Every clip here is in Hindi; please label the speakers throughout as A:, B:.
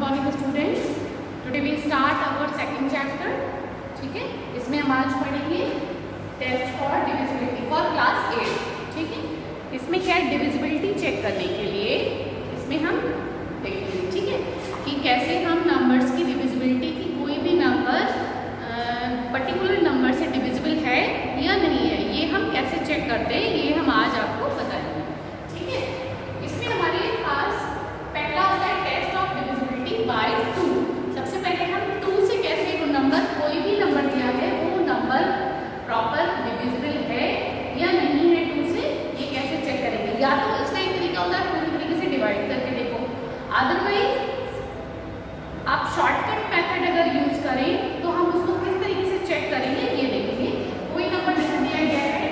A: Morning students, today we start our second chapter. ठीक है, इसमें हम आज पढ़ेंगे test for divisibility for class 8। ठीक है, इसमें क्या है, डिविजिबिलिटी चेक करने के लिए इसमें हम देखेंगे। ठीक है, कि कैसे हम नंबर्स की डिविजिबिलिटी की कोई भी नंबर पर्टिकुलर नंबर से डिविजिबल है या नहीं है, ये हम कैसे चेक करते हैं, ये हम आज आपको बताएंगे। ठीक है, इसमें हमारे पास पहला होता है टेस्ट ऑफ डिविजिबिलिटी बाय 2। सबसे पहले हम 2 से कैसे वो नंबर, कोई भी नंबर दिया है वो नंबर प्रॉपर डिविजिबल है या नहीं है 2 से, ये कैसे चेक करेंगे। या तो इसका एक तरीका होता है पूरी तरीके से डिवाइड करके देखो, अदरवाइज आप शॉर्टकट मेथड अगर यूज करें तो हम उसको किस तरीके से चेक करेंगे ये देखेंगे। कोई नंबर जैसे दिया गया है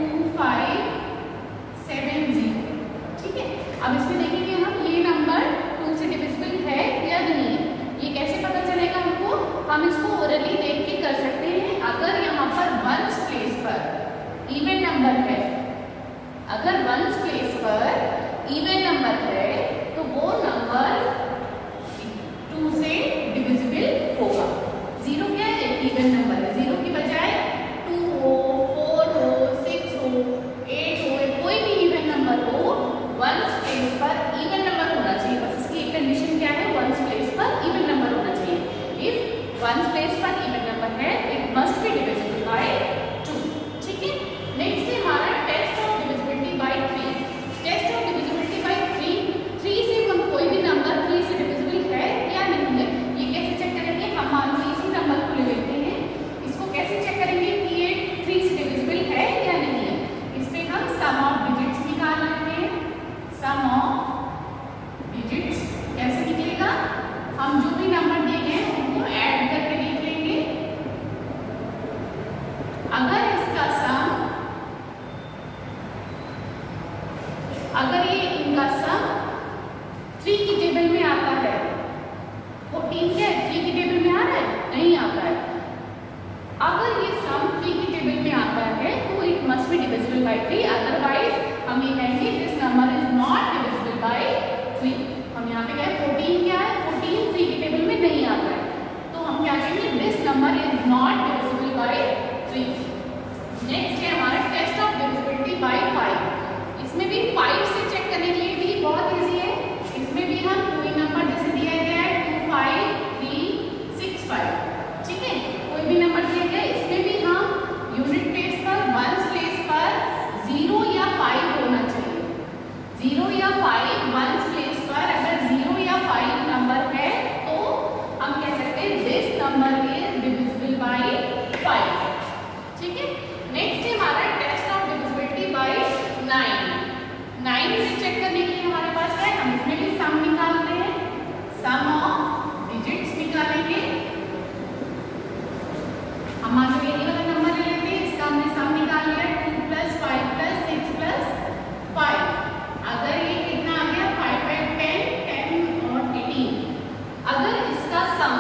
A: 2570। ठीक है, अब इसमें देखेंगे हम ये नंबर 2 से डिविजिबल है या नहीं है, ये कैसे पता चलेगा हमको। हम इसको ओरली देख के कर सकते हैं। अगर यहाँ पर वंस प्लेस पर इवन नंबर है, अगर वंस प्लेस पर इवन नंबर है तो वो नंबर 2 से डिविजिबल होगा। 0 क्या है, इवन नंबर है, 0 की बजाय 2 हो, 4 हो, 6 हो, 8 हो, कोई भी इवन नंबर हो, वंस प्लेस पर इवन नंबर होना चाहिए। बस इसकी एक कंडीशन क्या है, वंस प्लेस पर इवन नंबर होना चाहिए। इफ वंस प्लेस पर इवन नंबर है, it must be divisible by 2। ठीक है, नेक्स्ट है हमारा test of divisibility by 3। Test of divisibility by 3 से हम कोई भी नंबर 3 से डिविजिबल है या नहीं है, ये कैसे चेक करेंगे। हम मान लो इसी नंबर को ले लेते हैं, इसको कैसे चेक करेंगे कि ये 3 से डिविजिबल है या नहीं है। इसमें हम सम ऑफ डिजिट्स निकाल लेते हैं। सम ऑफ डिजिट्स कैसे निकलेगा, हम जो भी नंबर दिए गए हैं उनको ऐड करके देख लेंगे। अगर इसका सम, अगर ये इनका सम 3 की टेबल में आता है, 14 क्या 3 की टेबल में आ रहा है, नहीं आता है। अगर ये सम 3 की टेबल में आता है तो it must be divisible by 3, otherwise हम ये कहेंगे this number is not divisible by 3। हम यहाँ पे क्या है, 14 क्या है, 14 3 की टेबल में नहीं आता है, तो हम क्या कहेंगे, this number is not divisible by 3। Next है हमारा टेस्ट ऑफ डिविजिबिलिटी बाय 5। इसमें भी 5 से चेक करने के लिए भी बहुत ईजी है। इसमें भी हम कोई नंबर जैसे दिया गया है 25365। ठीक है, कोई भी नंबर दिया गया है, इसमें भी हम यूनिट प्लेस पर, वंस प्लेस पर 0 या 5 होना चाहिए। 0 या 5 वंस प्लेस पर अगर 0 या 5 नंबर है तो हम कह सकते हैं this number is divisible by 5। ठीक है, नेक्स्ट है हमारा टेस्ट ऑफ डिविजिबिलिटी बाय 9। 9 से चेक करने के लिए हमारे पास है, हम इसमें भी सम निकालते हैं। सम ऑफ डिजिट्स निकालेंगे। हम मान लो ये वाला नंबर ले लेते हैं, इसका हमने सम निकाल लिया 2 + 5 + 6 + 5। अगर ये कितना आ गया, 5 5 10 10 और 18। अगर इसका सम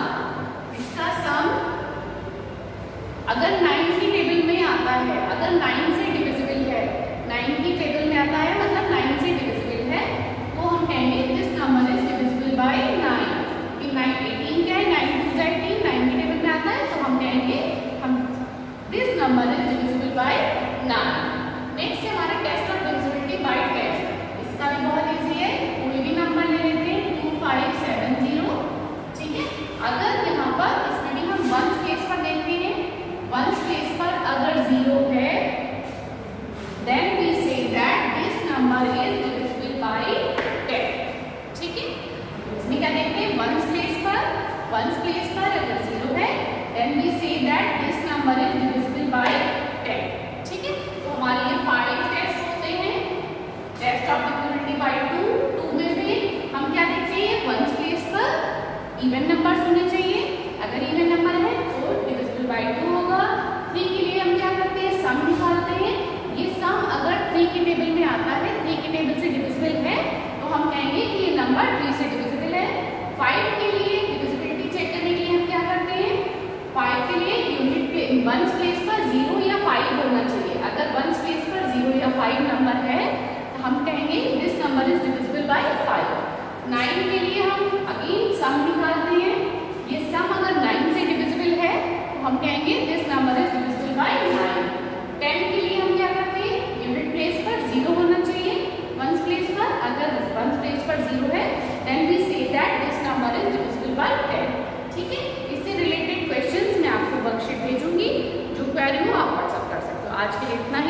A: अगर 9 की टेबल में आता है, अगर 9 से डिविजिबल है, 9 की टेबल में आता है मतलब 9 से डिविजिबल है, तो हम कहेंगे this number is divisible by 9। कि 9 18 क्या है, 9 2 18, 9 की टेबल में आता है, तो हम कहेंगे हम this number is divisible by 9। Next है हमारा टेस्ट ऑफ डिविजिबिलिटी बाय 10। इसका भी बहुत इजी है, कोई भी नंबर ले लेते हैं 2570। ठीक है, अगर यहाँ पर इसमें भी हम वंस प्लेस पर देखते हैं, वंस प्लेस पर अगर 0 है then we say that this number is divisible by 10। ठीक है, इसमें क्या देखते हैं, वंस प्लेस पर अगर 0 है then we say that this number is divisible by 10। ठीक है, तो हमारे ये 5 टेस्ट होते हैं। टेस्ट ऑफ डिविजिबिलिटी बाय 2 में भी हम क्या देखते हैं, वंस प्लेस पर इवन नंबर्स होने चाहिए। अगर इवन नंबर है तो डिविजिबल बाय 2 होगा। 3 के लिए हम क्या करते हैं, सम निकालते हैं। ये सम अगर 3 की टेबल में आता है, 3 की टेबल से डिविजिबल है, तो हम कहेंगे कि ये नंबर 3 से डिविजिबल है। 5 के लिए डिविजिबिलिटी चेक करने के लिए हम क्या करते हैं, 5 के लिए यूनिट वंस प्लेस पर 0 या 5 होना चाहिए। अगर वंस प्लेस पर 0 या 5 नंबर है तो हम कहेंगे this number is divisible by 5। 9 के लिए हम अगेन सम निकाल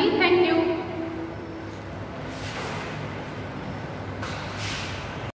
A: थैंक यू।